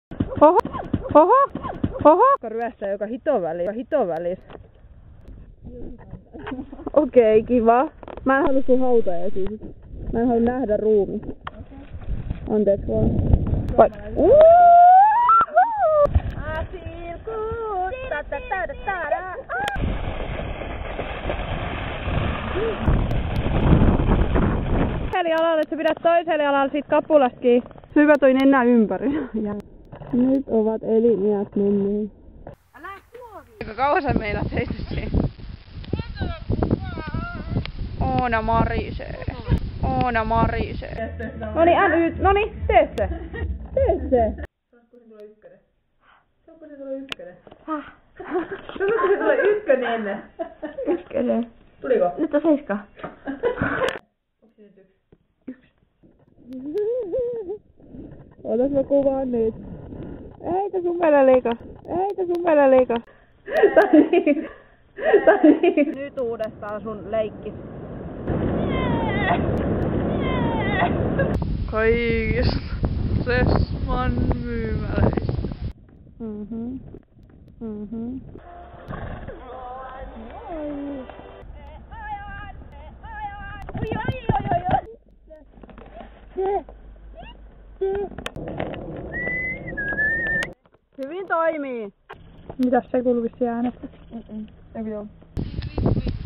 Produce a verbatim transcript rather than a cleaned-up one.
Oho! Oho! Oho! Ryöstää joka hiton väliin. Joka hiton väliin. Okei, okay, kiva. Mä en halua sun hautajaisia. Mä en halua nähdä ruumi. Anteeksi vaan. Vai... Eli alalle, että sä pidät toiselle alalle siitä kapulasta kiinni. Syvä toi nenää ympäri. Nyt ovat eliniät menneet. Älä huovi! Aika kauan sä meinaat seistä siinä? Oona marisee. Oona marisee. Noni, äly, noni, tee se. Tee se. Saatko se tulee ykkönen? Saatko se tulee ykkönen? Häh? Saatko se tulee ykkönen ennen? Ykkönen. Tuliko? Nyt on seiska. Onko se nyt yksi? Yksi. Otas mä kuvaan nyt. Eitä sun päällä liika. Eitä sun päällä liika. Tai niin. Tai niin. Nyt uudestaan sun leikki. Kaikista Sessman myymäleissä. Mhm. Mhm. Hyvin toimii. Mitäs se kuuluu vissiin äänestä? Mm-mm. Eikö joo?